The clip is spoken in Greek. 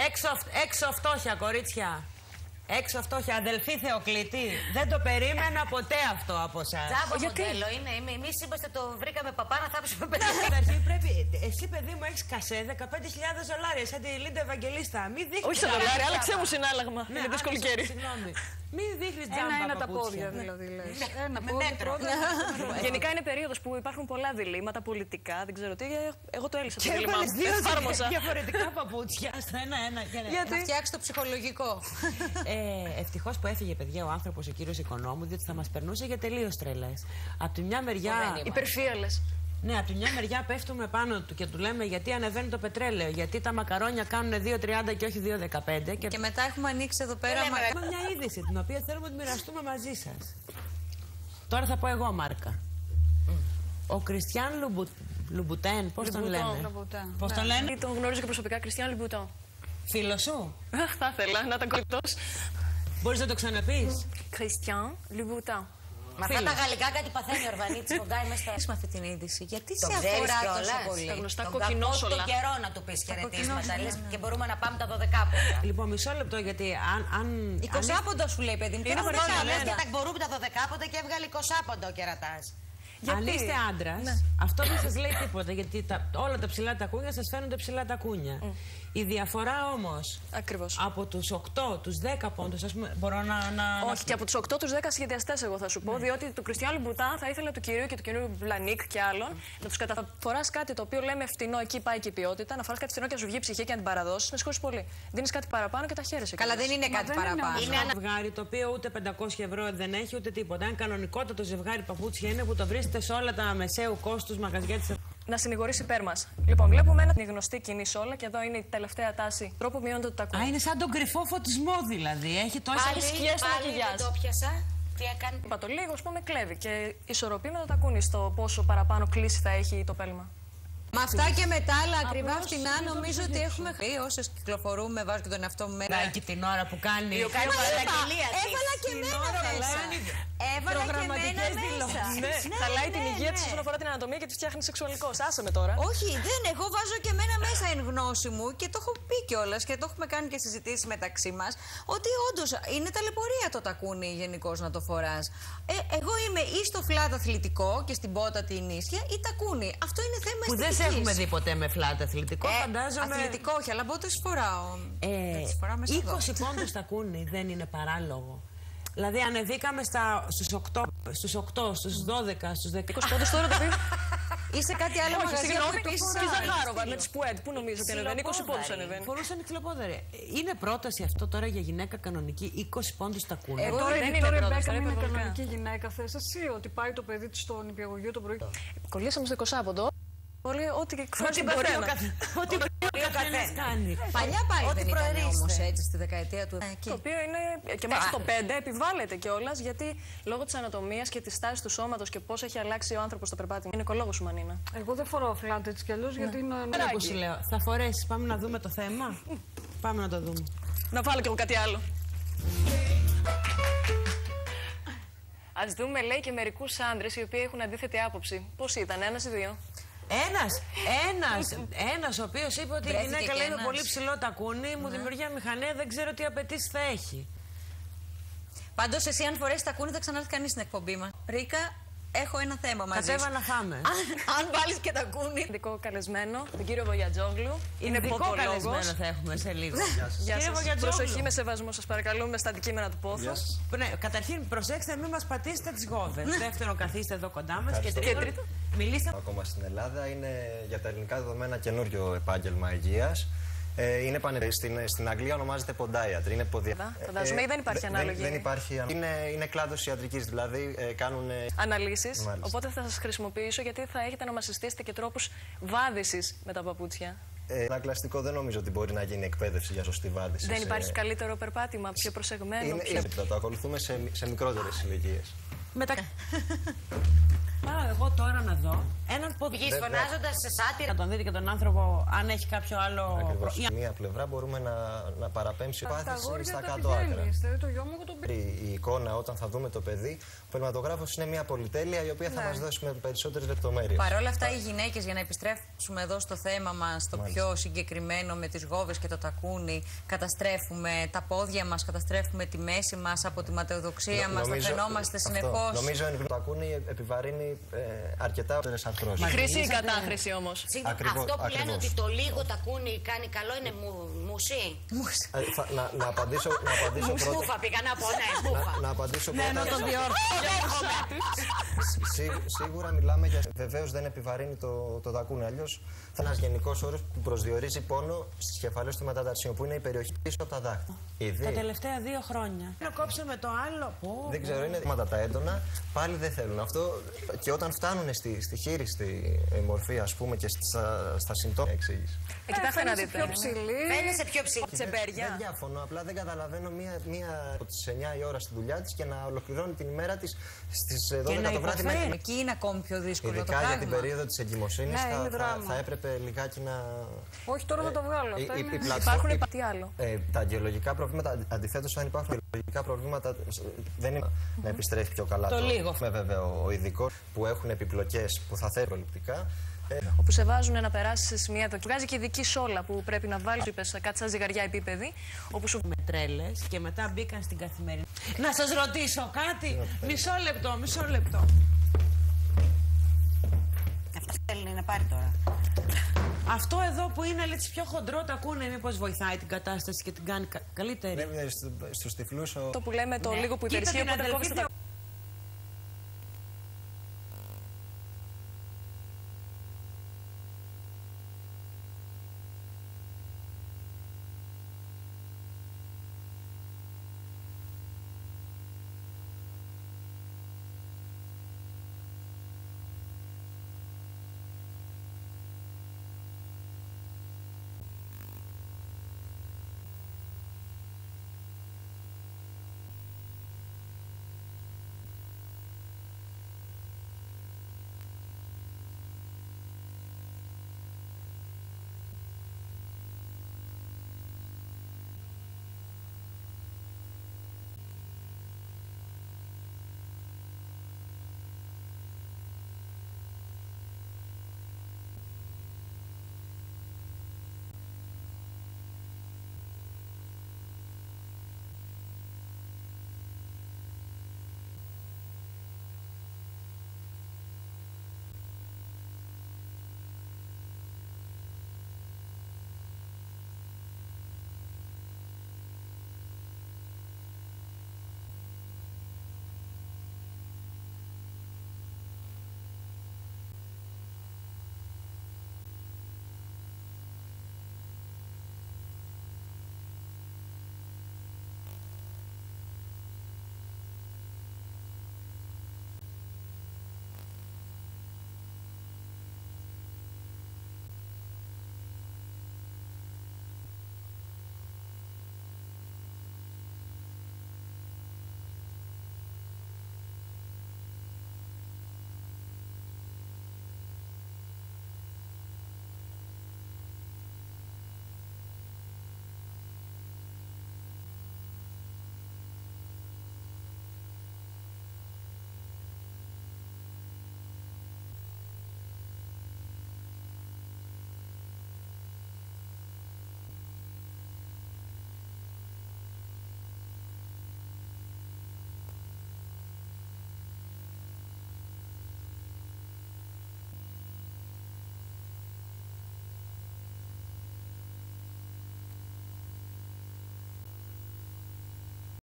Έξω φτώχεια, κορίτσια. Έξω φτώχεια, αδελφή Θεοκλήτη. Δεν το περίμενα ποτέ αυτό από εσάς. Τζάμπο μοντέλο είναι. Εμείς είμαστε το βρήκαμε παπά να θάψουμε παιδί. Εσύ, παιδί μου, έχεις κασέ $15,000 σαν τη Λίντα Ευαγγελίστα. Μην δείχνεις. Όχι στα δολάρια, άλλαξε μου συνάλλαγμα. Ναι, είναι δύσκολο καιρή. Συγγνώμη. Μην δείχνεις τζάμπα. Ένα τα πόδια δηλαδή. Ένα πόδι. Γενικά είναι περίοδος που υπάρχουν πολλά διλήμματα πολιτικά, δεν ξέρω τι. Εγώ το έλυσα το Και δίλημμα. έβαλες δύο Εφάρμοσα. διαφορετικά παπούτσια στο ένα-ένα. Να φτιάξει το ψυχολογικό. Ευτυχώς που έφυγε, παιδιά, ο άνθρωπος, ο κύριος Οικονόμου, διότι θα μας περνούσε για τελείως τρελές. Απ' τη μια μεριά. Υπερφύαλες. Ναι, από τη μια μεριά πέφτουμε πάνω του και του λέμε γιατί ανεβαίνει το πετρέλαιο. Γιατί τα μακαρόνια κάνουν 2,30 και όχι 2,15. Και μετά έχουμε ανοίξει εδώ πέρα. Έχουμε μια είδηση την οποία θέλουμε να τη μοιραστούμε μαζί σας. Τώρα θα πω εγώ μάρκα. Ο Κριστιάν Λουμπουτέν, πώς τον λένε? Πώς τον λένε? Τον γνωρίζω και προσωπικά, Κριστιάν Λουμπουτέν. Φίλο σου? Αχ, θα ήθελα να ήταν κολλητός. Μπορείς να το ξαναπείς? Κριστιάν Λουμπουτέν. Μα αυτά τα γαλλικά κάτι παθαίνει ο Ορβανίτης, κογκάει μέσα με αυτή την είδηση. Γιατί σε αφορά τόσο πολύ? Τα γνωστά κοκκινόσολα. Τον καιρό να του πεις χαιρετίσματα, λες, και μπορούμε να πάμε τα 12 Λοιπόν, μισό λεπτό, γιατί αν 20 πόντο σου λέει, παιδί μου. Είναι Τώρα πολύ λες ωραία. και τα μπορούμε τα 12 και έβγαλε 20 πόντο ο κερατάς. Αν είστε άντρας, αυτό δεν σας λέει τίποτα, γιατί όλα τα ψηλά τα κούνια σας φαίνονται ψηλά τα κούνια. Η διαφορά όμως από τους 8, τους 10 πόντους, ας πούμε, μπορώ να. Όχι, και από τους 8 τους 10 σχεδιαστές, εγώ θα σου πω, διότι του Κριστιάν Λουμπουτέν θα ήθελα του κυρίου και του κυρίου Βλανίκ και άλλων να τους καταφοράς κάτι το οποίο λέμε φτηνό, εκεί πάει και η ποιότητα, να φοράς κάτι φτηνό και να σου βγει ψυχή και να την παραδώσεις. Με συγχωρείς πολύ. Δίνεις κάτι παραπάνω και τα χαίρεσαι. Καλά, δεν είναι κάτι παραπάνω. Είναι ένα ζευγάρι το οποίο ούτε 500 € δεν έχει ούτε τίποτα. Ένα κανονικότατο ζευγάρι παπούτσια είναι που το βρίσκεται σε όλα τα μεσαίου κόστους μαγαζιά της. Να συνηγορήσει υπέρ μας. Λοιπόν, βλέπουμε ένα γνωστή κοινή όλα και εδώ είναι η τελευταία τάση. Τρόπο μειώνεται το τακούνι. Α, είναι σαν τον κρυφό φωτισμό δηλαδή. Έχει τόσα σκιές στο μακιγιάζ. Το πιάσα. Τι έκανε? Είπα το λίγο, ας πούμε, κλέβει και ισορροπεί με το τακούνι στο πόσο παραπάνω κλίση θα έχει το πέλμα. Με αυτά και με τα άλλα ακριβά φτηνά, νομίζω ότι έχουμε χρήσει. Όσες κυκλοφορούμε, βάζω και τον εαυτό μου μέσα. Και την ώρα που κάνει. Έβαλα και εμένα μέσα. Έβαλα και εμένα μέσα. Χαλάει την υγεία της όσον αφορά την ανατομία και τη φτιάχνει σεξουαλικός. Άσε με τώρα. Όχι, δεν. Εγώ βάζω και εμένα μέσα εν γνώση μου και το έχω πει κιόλας και το έχουμε κάνει και συζητήσει μεταξύ μας. Ότι όντως είναι ταλαιπωρία το τακούνι γενικώς να το φοράς. Εγώ είμαι ή στο φλάτ αθλητικό και στην πότα την ίσια ή τακούνι. Αυτό είναι θέμα αισθητικής. Που δεν σε έχουμε δει ποτέ με φλάτ αθλητικό, φαντάζομαι. Αθλητικό, όχι, αλλά πότε φοράω. 20 πόντους τακούνι δεν είναι παράλογο. Δηλαδή ανεβήκαμε στους 8, στους 12, στους 10. 20 πόντους τώρα το πει. Είσαι κάτι άλλο μαγαζί. Συγγνώμη, τη Ζαχάροβα με τις Πουέντ. Πού νομίζω ότι ανεβαίνει? 20 πόντους ανεβαίνει. Φορούσαν ξυλοπόδαροι. Είναι πρόταση αυτό τώρα για γυναίκα κανονική 20 πόντους τακούνι. Τώρα δεν η είναι Ρεμπέκα πρόταση, είναι είναι κανονική γυναίκα. Θες εσύ ότι πάει το παιδί της στο νηπιαγωγείο το πρωί? Κολλήσαμε στο 20 πόντο. Πολύ, ό,τι εκφράζει Ό,τι μπορεί ο καθένας κάνει. Παλιά πάλι δεν ήταν όμως έτσι στη δεκαετία του. Το οποίο είναι και μέσα στο 5 επιβάλλεται κιόλας, γιατί λόγω της ανατομίας και της τάσης του σώματος και πώς έχει αλλάξει ο άνθρωπος στο περπάτημα. Είναι οικολόγος σου, Μανίνα. Εγώ δεν φοράω φλάτε έτσι κι αλλιώς γιατί είναι. Που σου λέω, θα φορέσεις, πάμε να δούμε το θέμα. Πάμε να το δούμε. Να βάλω κι εγώ κάτι άλλο. Ας δούμε, λέει, και μερικούς άντρες οι οποίοι έχουν αντίθετη άποψη. Πώς ήταν, ένας ή δύο? Ένας ο οποίος είπε ότι η γυναίκα λέει με πολύ ψηλό τακούνι, μου δημιουργεί μηχανία, δεν ξέρω τι απαιτήσεις θα έχει. Πάντως εσύ αν φορέσεις τακούνι θα ξανάρθει κανείς στην εκπομπή μας. Ρίκα, έχω ένα θέμα μαζί σου. Κατέβα να φάμε. Αν βάλεις και τακούνι. Ειδικό καλεσμένο, τον κύριο Βογιατζόγλου. Είναι ειδικό καλεσμένο θα έχουμε σε λίγο. Γεια σας. Προσοχή, με σεβασμό, σας παρακαλούμε, στα αντικείμενα του πόθου. Ναι, καταρχήν προσέξτε, μην μας πατήσετε τις γόβες. Δεύτερον, καθίστε εδώ κοντά μας. Και τρίτον, μιλήστε. Ακόμα στην Ελλάδα είναι για τα ελληνικά δεδομένα καινούριο επάγγελμα υγείας. Είναι στην Αγγλία ονομάζεται podiatry. Είναι φαντάζομαι δεν υπάρχει ανάλογη. Δεν υπάρχει. Είναι κλάδος ιατρικής, δηλαδή κάνουν αναλύσεις. Οπότε θα σας χρησιμοποιήσω γιατί θα έχετε να μας συστήσετε και τρόπους βάδισης με τα παπούτσια. Ένα κλαστικό δεν νομίζω ότι μπορεί να γίνει εκπαίδευση για σωστή βάδιση. Δεν υπάρχει καλύτερο περπάτημα, πιο προσεγμένο? Το ακολουθούμε σε μικρότερες ηλικίες. Πάω εγώ τώρα να δω έναν Βγεις φωνάζοντας σε σάτυρα. Να τον δείτε και τον άνθρωπο, αν έχει κάποιο άλλο. Ακριβώς. Στη μία πλευρά μπορούμε να παραπέμψει πάθηση στα κάτω άκρα. Η εικόνα, όταν θα δούμε το παιδί, ο πελματογράφος είναι μια πολυτέλεια η οποία θα μας δώσει με περισσότερες λεπτομέρειες. Παρ' όλα αυτά, οι γυναίκες, για να επιστρέψουμε εδώ στο θέμα μας, το πιο συγκεκριμένο με τις γόβες και το τακούνι, καταστρέφουμε τα πόδια μας, καταστρέφουμε τη μέση μας από τη ματαιοδοξία μας, θα φαινόμαστε συνεχώς. Νομίζω ότι το τακούνι επιβαρύνει αρκετά αρθρώσεις. Η χρήση ή η κατάχρηση όμως. Αυτό που λένε ότι το λίγο τακούνι κάνει καλό είναι μουσί. Να απαντήσω πρώτα. Μούφα πήγα να πω, ναι, μούφα. Να απαντήσω πρώτα. Ναι, να τον διόρθω. Σίγουρα μιλάμε για. Βεβαίως δεν επιβαρύνει το τακούνι. Αλλιώς θα είναι ένας γενικός όρος που προσδιορίζει πόνο στις κεφαλές του μεταταρσίου, που είναι η περιοχή πίσω από τα δάχτυλα. Τα τελευταία 2 χρόνια. Να κόψουμε το άλλο. Δεν ξέρω, είναι θέματα τα έντονα. Πάλι δεν θέλουν αυτό. Και όταν φτάνουν στη χείριστη μορφή, ας πούμε, και στα συμπτώματα εξήγηση. Κοιτάξτε να δείτε. Φαίνεσαι πιο ψηλή. Τσεμπέρια. Δεν διαφωνώ. Απλά δεν καταλαβαίνω μία από τις 9 η ώρα στη δουλειά της και να ολοκληρώνει την ημέρα της στις 12 το βράδυ. Εκεί είναι ακόμη πιο δύσκολο το πράγμα. πράγμα. Για την περίοδο της εγκυμοσύνης θα έπρεπε λιγάκι να. Όχι, τώρα θα το βγάλω. Υπάρχουν τι άλλο. Τα αγγεωλογικά προβλήματα, αντιθέτως, αν υπάρχουν αγγεωλογικά προβλήματα, δεν είναι να επιστρέφει πιο καλά. Το λίγο. Με βέβαιο ο ειδικός που έχουν επιπλοκές που θα θέλουν προληπτικά. Όπου σε βάζουν να περάσει σε σημεία. Του βγάζει και ειδική σόλα που πρέπει να βάλει. Είπε κάτι σαν ζυγαριά επίπεδη. Όπου σου. Με τρέλες και μετά μπήκαν στην καθημερινή. Να σας ρωτήσω κάτι. Μισό λεπτό. Αυτό θέλει να πάρει τώρα. Αυτό εδώ που είναι έτσι πιο χοντρό τακούνι, μήπως βοηθάει την κατάσταση και την κάνει καλύτερη. Στους τυφλούς. Το που λέμε το λίγο που υπερισχύει, οπότε κόβεις τα.